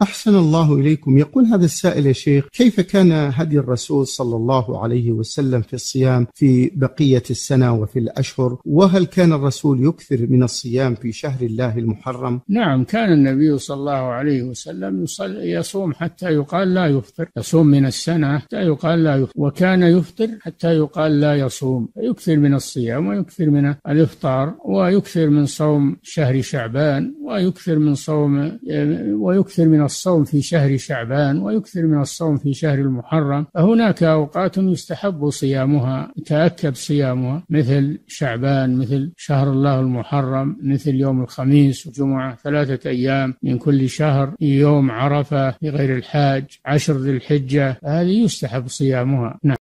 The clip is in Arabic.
أحسن الله إليكم. يقول هذا السائل: يا شيخ، كيف كان هدي الرسول صلى الله عليه وسلم في الصيام في بقية السنة وفي الأشهر؟ وهل كان الرسول يكثر من الصيام في شهر الله المحرم؟ نعم، كان النبي صلى الله عليه وسلم يصوم حتى يقال لا يفطر، يصوم من السنة حتى يقال لا يفطر، وكان يفطر حتى يقال لا يصوم، يكثر من الصيام ويكثر من الإفطار ويكثر من صوم شهر شعبان ويكثر من الصوم في شهر شعبان ويكثر من الصوم في شهر المحرم. فهناك أوقات يستحب صيامها، يتأكد صيامها، مثل شعبان، مثل شهر الله المحرم، مثل يوم الخميس والجمعة، 3 أيام من كل شهر، يوم عرفة لغير الحاج، 10 ذي الحجة، هذه يستحب صيامها. نعم.